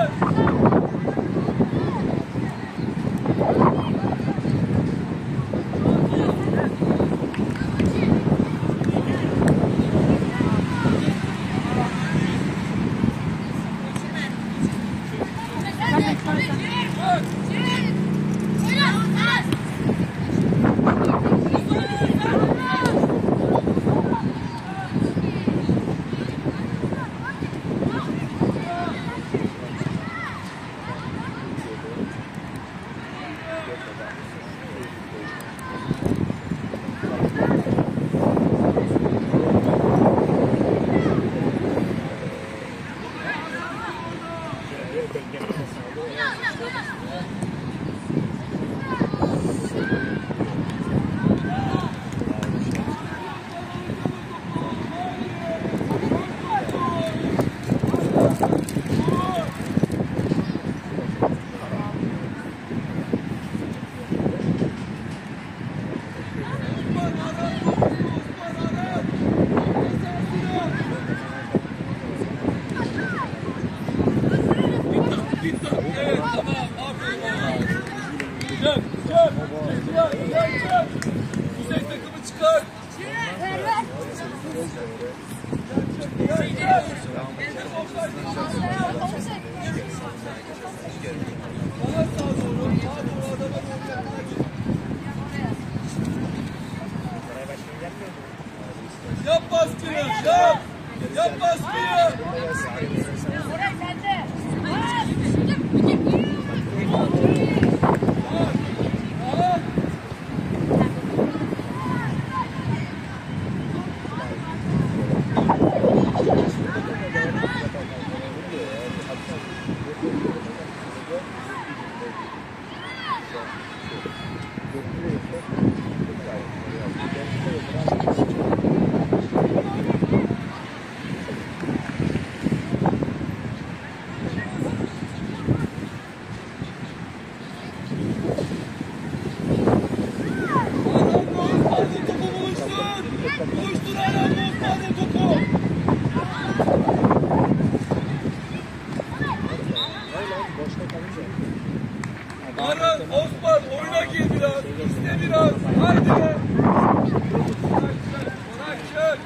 Yap baskıyı, yap! Yap baskıyı! Aran, Osman oyuna gir biraz, iste biraz, haydi! Bırak,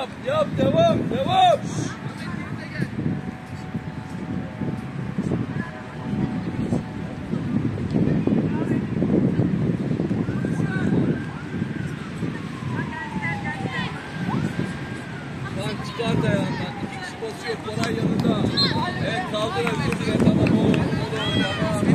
Yap yap devam devam. Lan çıkar da yandan. İki kişi basıyor. Koray yanında. Evet kaldır özür dile. Tamam oğlum. Tamam.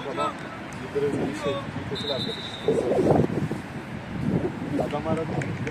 Babam yıldırım bir şey, kötü arkadaş. Adam aradı.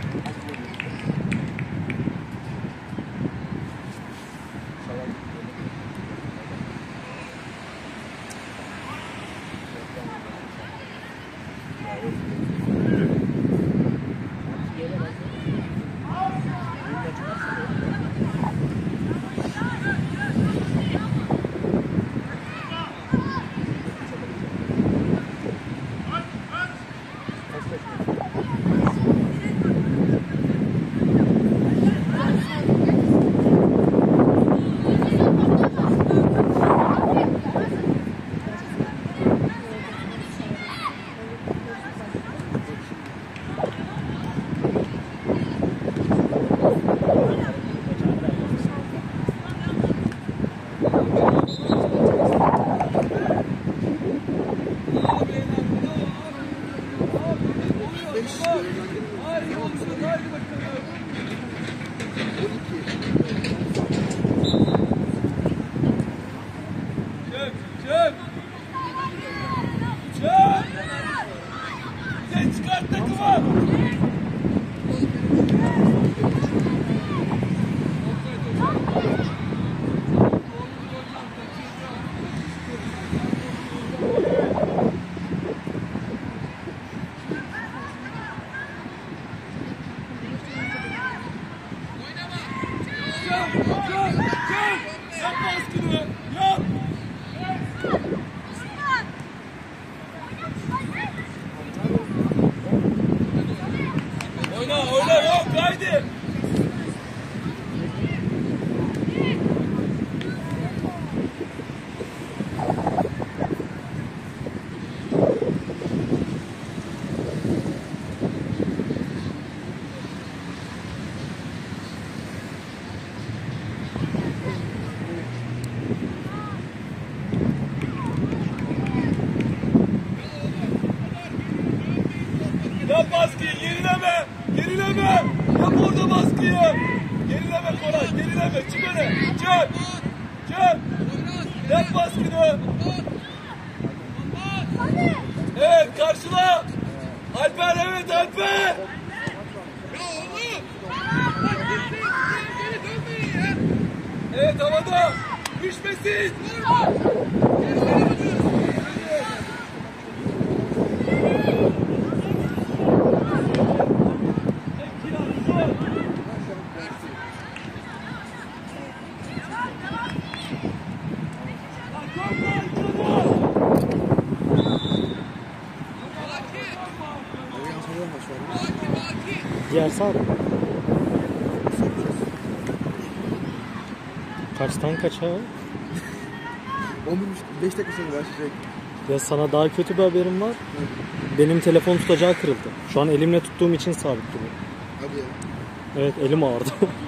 Yap baskıyı, gerileme! Gerileme! Yap orada baskıyı! Gerileme Koray, gerileme! Çık öne! Çık! Çık! Yap baskını! Evet, karşıla! Alper, evet Alper! Evet, havada! Düşmesin! Diğer sağ. Kaçtan kaça? 5 dakika sonra başlayacak. Ya sana daha kötü bir haberim var. Benim telefon tutacağı kırıldı. Şu an elimle tuttuğum için sabit duruyor. Hadi ya. Evet, elim ağrıdı.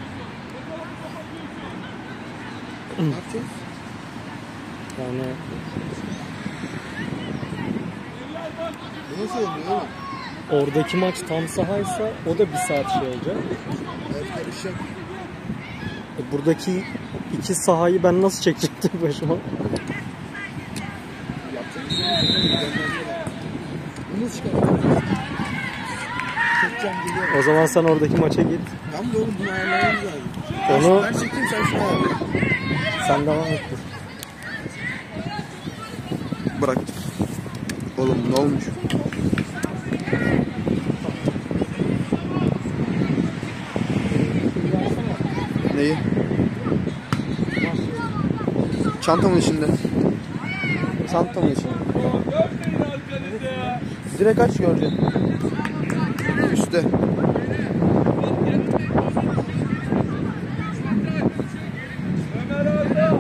Ne yapacağız? Yani Bu nasıl oluyor oğlum? oradaki maç tam sahaysa o da bir saat şey olacak. Evet, karışacak. Buradaki iki sahayı ben nasıl çekecektim başıma? Yapacak bir şey yok. Bunu nasıl çıkartacağız? Çekeceğim geliyorum. O zaman sen oradaki maça git. Tamam da oğlum bunu ayarlamamız lazım. Onu Ben çekeyim, sen şunu ayarla. sen devam et. Bırak. Oğlum ne olmuş? Neyi? Çantamın içinde. Çantamın içinde. Görmeyin arkanızı! Direkt aç göreceksin. Üstte. Ömer Arda!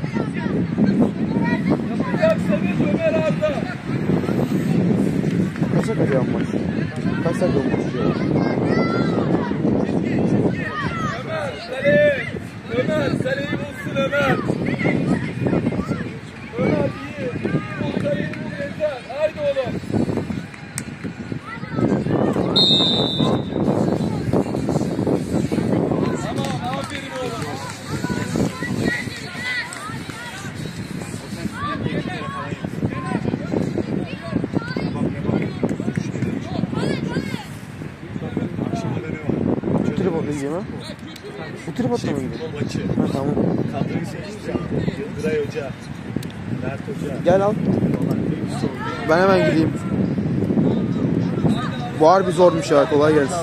Yapacaksanız Ömer Arda! Kaça kadar maç? Kaç saat olmuş ya? Ömer, Salih! Ömer, Salih'i bulsun Ömer! Ömer iyi! Bu Salih'i bul yeter! Haydi oğlum! Tamam, aferin oğlum! gidiyorsun ha? Bu tripodla mı gidiyorsun? Futbol maçı. Ha tamam. Kadroyu seçeceğim. Yıldıray Hoca. Mert Hoca. Gel al. Ben hemen gideyim. Bu harbi zormuş ya, kolay gelsin.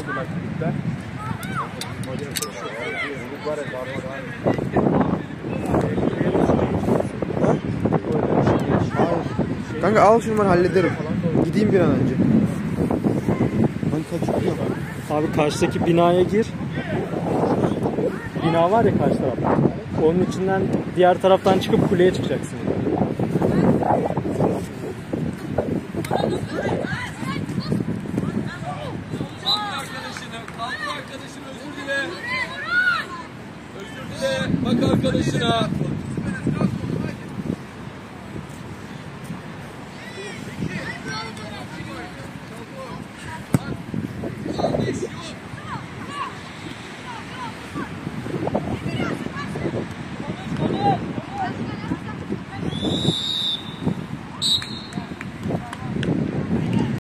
Kanka al şunu, ben hallederim. Gideyim bir an önce. Ben kaçıyorum. Abi karşıdaki binaya gir. Bina var ya karşı tarafta. Onun içinden diğer taraftan çıkıp kuleye çıkacaksın. Kaldır arkadaşını özür dile. Özür dile. Bak arkadaşına.